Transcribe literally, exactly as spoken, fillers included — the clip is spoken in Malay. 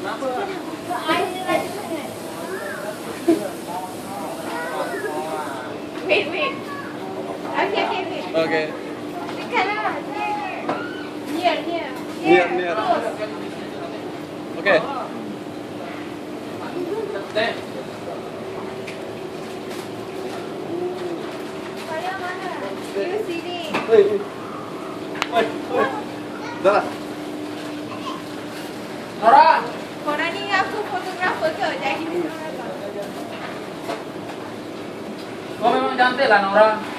Wait, wait. Okay, okay, wait. Okay. Dekat lah. Near, near. Near, near. Close. Okay. Kalian mana? You sini. Hei, hei. Hei, hei. Dah lah. Nora, Korang ni aku fotografer ke? Jadi kau memang cantik lah Nora.